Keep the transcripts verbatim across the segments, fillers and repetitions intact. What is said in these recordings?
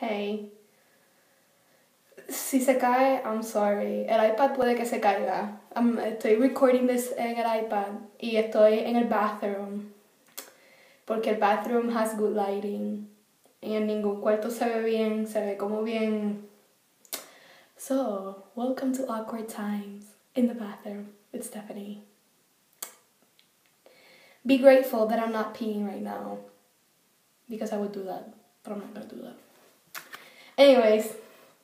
Hey, si se cae, I'm sorry. El iPad puede que se caiga. I'm- estoy recording this en el iPad y estoy en el bathroom. Porque el bathroom has good lighting. Y en ningún cuarto se ve bien, se ve como bien. So, welcome to Awkward Times in the bathroom with Stephanie. Be grateful that I'm not peeing right now. Because I would do that. But I'm not gonna do that. Anyways.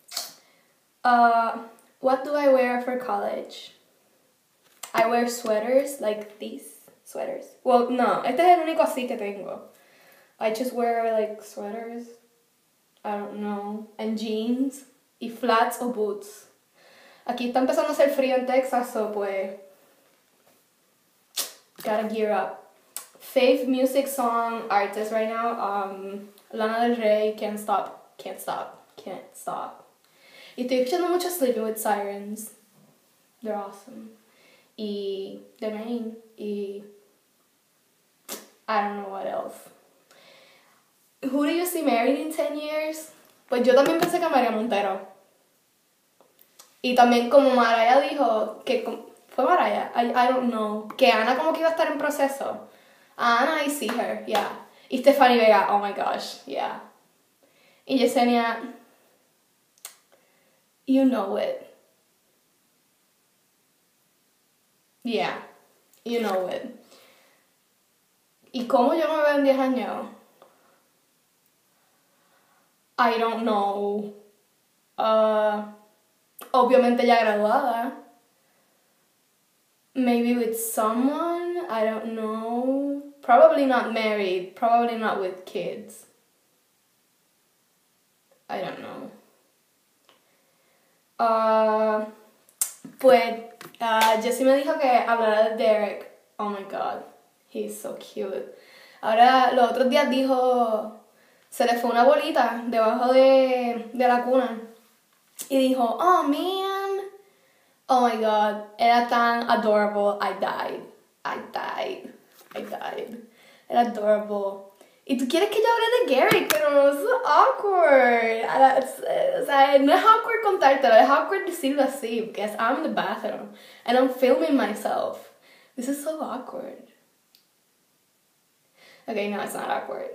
Uh, what do I wear for college? I wear sweaters like these sweaters. Well, no, este es el único así que tengo. I just wear like sweaters. I don't know. And jeans. Y flats o boots. Aquí está empezando a hacer frío en Texas, so pues. Gotta gear up. Fave music song artist right now. Um, Lana Del Rey, Can't Stop. Can't Stop. Can't Stop. Y estoy escuchando mucho Sleeping with Sirens. They're awesome. Y The Main. Y I don't know what else. Who do you see married in ten years? Pues yo también pensé que María Montero. Y también como Mariah dijo, que fue Mariah, I, I don't know, que Ana como que iba a estar en proceso. Ana, I see her, yeah. Y Stephanie Vega, oh my gosh, yeah. Y Yesenia, you know it. Yeah, you know it. ¿Y cómo yo me veo en diez años? I don't know. Uh, obviamente ya graduada. Maybe with someone, I don't know. Probably not married, probably not with kids. I don't know. Uh, pues, uh, Jessie me dijo que hablara de Derek. Oh my god, he's so cute. Ahora, los otros días dijo, se le fue una bolita debajo de, de la cuna. Y dijo, oh man, oh my god, era tan adorable, I died, I died, I died. Era adorable. Y tú quieres que yo hable de Gary, pero es awkward. O sea, no es awkward contártelo, es awkward decirlo así, because I'm in the bathroom and I'm filming myself. This is so awkward. Okay, no, it's not awkward.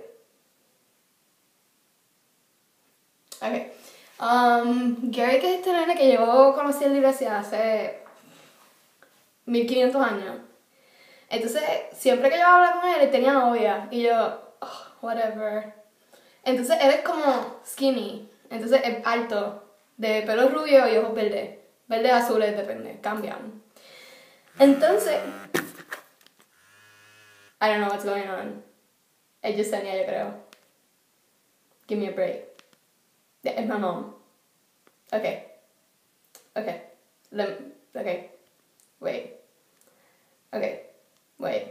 Okay. Um, Gary, que es este nene que yo conocí en la iglesia hace mil quinientos años. Entonces, siempre que yo hablaba con él, él tenía novia. Y yo, oh, whatever. Entonces, él es como skinny. Entonces, es alto. De pelo rubio y ojos verdes. Verdes, azules, depende. Cambian. Entonces, I don't know what's going on. Es Yesenia, yo creo. Give me a break. Yeah, it's my mom. Okay. Okay. Let me, okay. Wait. Okay. Wait.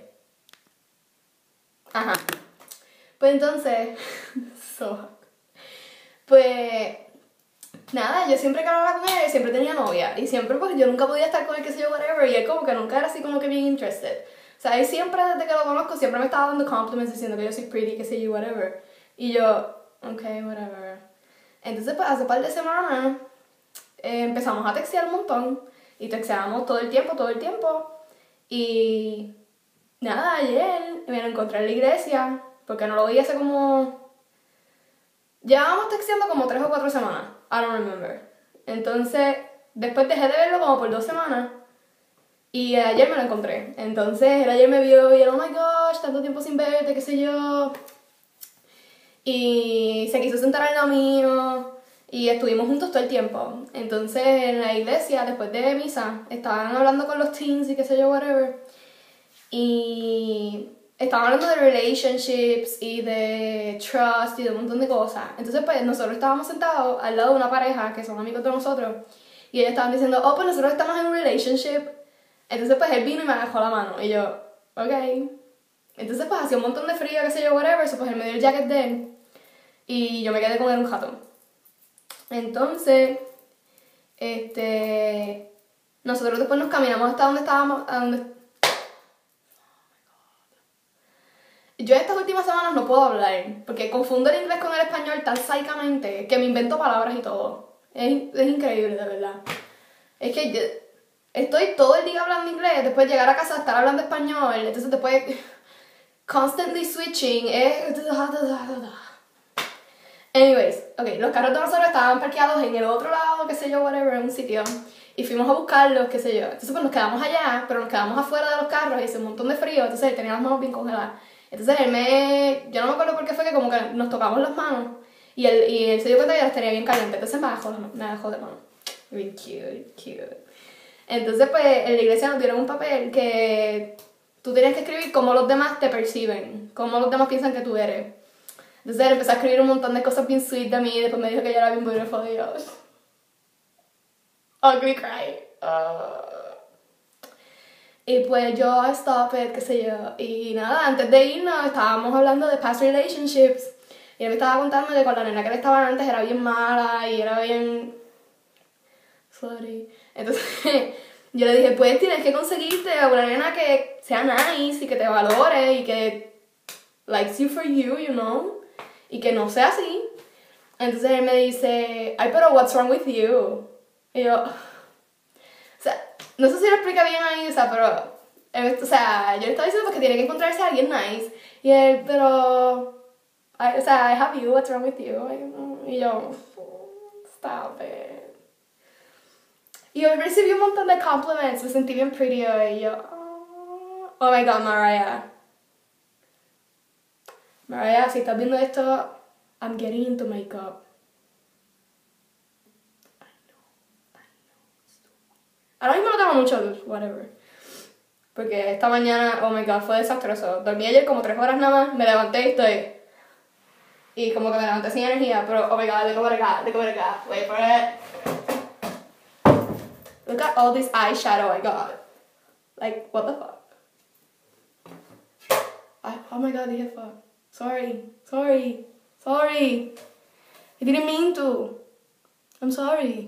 Ajá. Pues entonces, so, pues, nada, yo siempre que hablaba con él, siempre tenía novia. Y siempre, pues, yo nunca podía estar con él, qué sé yo, whatever. Y él como que nunca era así como que bien interested. O sea, él siempre, desde que lo conozco, siempre me estaba dando compliments diciendo que yo soy pretty, qué sé yo, whatever. Y yo, okay, whatever. Entonces, pues, hace un par de semanas, eh, empezamos a textear un montón. Y texteábamos todo el tiempo, todo el tiempo. Y nada, ayer me lo encontré en la iglesia, porque no lo veía hace como... Llevábamos texteando como tres o cuatro semanas, I don't remember. Entonces, después dejé de verlo como por dos semanas, y ayer me lo encontré. Entonces, él ayer me vio y él, oh my gosh, tanto tiempo sin verte, qué sé yo. Y se quiso sentar al lado mío, y estuvimos juntos todo el tiempo. Entonces, en la iglesia, después de misa, estaban hablando con los teens y qué sé yo, whatever. Y estaban hablando de relationships y de trust y de un montón de cosas. Entonces, pues, nosotros estábamos sentados al lado de una pareja que son amigos de nosotros. Y ellos estaban diciendo, oh, pues nosotros estamos en un relationship. Entonces, pues, él vino y me agarró la mano. Y yo, ok. Entonces, pues, hacía un montón de frío, qué sé yo, whatever. So, pues, él me dio el jacket de él. Y yo me quedé con él un rato. Entonces, este... nosotros después nos caminamos hasta donde estábamos... A donde, yo estas últimas semanas no puedo hablar, porque confundo el inglés con el español tan psicamente que me invento palabras y todo. Es, es increíble, de verdad. Es que yo estoy todo el día hablando inglés, después llegar a casa estar hablando español, entonces después constantly switching, es... Anyways, ok, los carros de nosotros estaban parqueados en el otro lado, qué sé yo, whatever, en un sitio. Y fuimos a buscarlos, qué sé yo. Entonces pues nos quedamos allá, pero nos quedamos afuera de los carros y hizo un montón de frío, entonces él tenía las manos bien congeladas. Entonces él me... Yo no me acuerdo por qué fue que como que nos tocamos las manos y él, y él se dio cuenta que las tenía bien calientes, entonces me dejó, me dejó de mano. Bien cute, cute. Entonces pues en la iglesia nos dieron un papel que tú tienes que escribir cómo los demás te perciben, cómo los demás piensan que tú eres. Entonces él empezó a escribir un montón de cosas bien sweet de mí y después me dijo que yo era bien beautiful y yo... Ugly cry. Uh. Y pues yo, stop it, qué sé yo. Y nada, antes de irnos estábamos hablando de past relationships. Y él me estaba contando que con la nena que él estaba antes era bien mala y era bien... Sorry. Entonces yo le dije, pues tienes que conseguirte a una nena que sea nice y que te valore y que likes you for you, you know. Y que no sea así. Entonces él me dice, ay, pero what's wrong with you? Y yo, o sea, no sé si lo explica bien ahí, o sea, pero, él, o sea, yo le estaba diciendo que tiene que encontrarse a alguien nice. Y él, pero, I, o sea, I have you, what's wrong with you? Y yo, stop it. Y yo recibí un montón de compliments, me sentí bien pretty y yo, oh, oh my god, Mariah. Mariah, si estás viendo esto, I'm getting into makeup. I know, I know. Ahora mismo no tengo mucho, whatever. Porque esta mañana, oh my god, fue desastroso. Dormí ayer como tres horas nada más, me levanté y estoy... Y como que me levanté sin energía, pero oh my god, look at acá, look at acá, wait for it. Look at all this eyeshadow I got. Like, what the fuck? I, oh my god, dije fuck. Sorry, sorry, sorry. I didn't mean to. I'm sorry.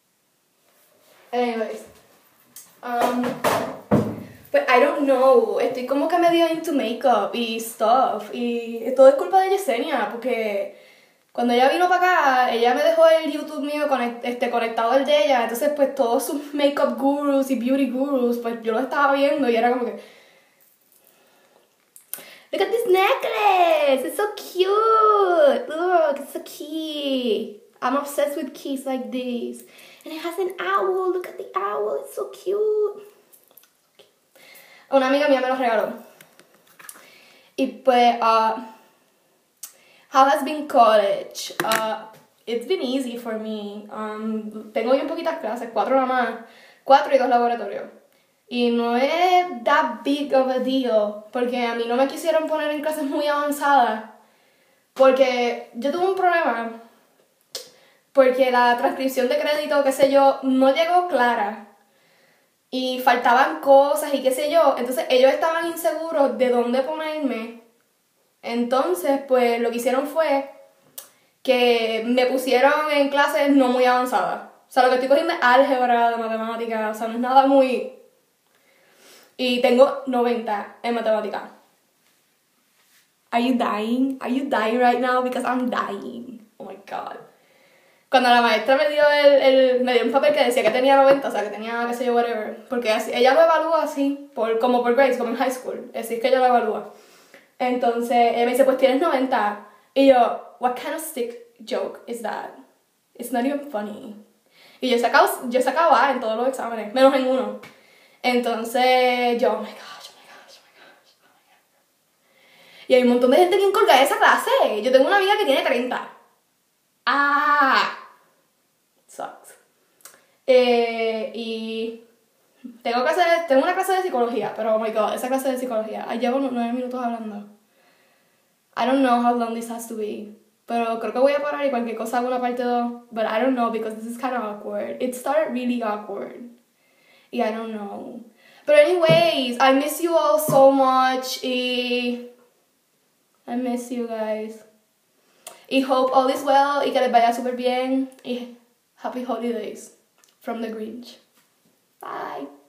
Anyways. Um, but I don't know. Estoy como que medio into makeup y stuff. Y todo es culpa de Yesenia, porque cuando ella vino para acá, ella me dejó el YouTube mío conect, este, conectado al de ella. Entonces, pues todos sus makeup gurus y beauty gurus, pues yo los estaba viendo y era como que... Look at this necklace! It's so cute! Look, it's so key. I'm obsessed with keys like this. And it has an owl. Look at the owl. It's so cute. Una amiga mía me lo regaló. Y pues, uh, how has been college? Uh, it's been easy for me. Um, tengo bien poquitas clases, cuatro nada más. Cuatro y dos laboratorios. Y no es that big of a deal, porque a mí no me quisieron poner en clases muy avanzadas, porque yo tuve un problema, porque la transcripción de crédito, qué sé yo, no llegó clara, y faltaban cosas y qué sé yo, entonces ellos estaban inseguros de dónde ponerme, entonces pues lo que hicieron fue que me pusieron en clases no muy avanzadas, o sea, lo que estoy cogiendo es álgebra, de matemáticas, o sea, no es nada muy... Y tengo noventa en matemática. Are you dying? Are you dying right now? Because I'm dying. Oh my god. Cuando la maestra me dio el, el me dio un papel que decía que tenía noventa, o sea, que tenía, qué sé yo, whatever. Porque así, ella lo evalúa así, por, como por grades, como en high school. Así es que ella lo evalúa. Entonces, ella me dice, pues tienes noventa. Y yo, what kind of sick joke is that? It's not even funny. Y yo he sacado, yo he sacado A en todos los exámenes, menos en uno. Entonces, yo, oh my gosh, oh my gosh, oh my gosh, oh my gosh. Y hay un montón de gente bien colgada de esa clase. Yo tengo una amiga que tiene treinta. Ah, sucks. Eh, y tengo, clase de, tengo una clase de psicología, pero oh my god, esa clase de psicología. Ahí llevo nueve minutos hablando. I don't know how long this has to be. Pero creo que voy a parar y cualquier cosa hago una parte dos. But I don't know because this is kind of awkward. It started really awkward. Yeah, I don't know. But anyways, I miss you all so much. Y I miss you guys. Y hope all is well y que les vaya súper bien. Y happy holidays from the Grinch. Bye.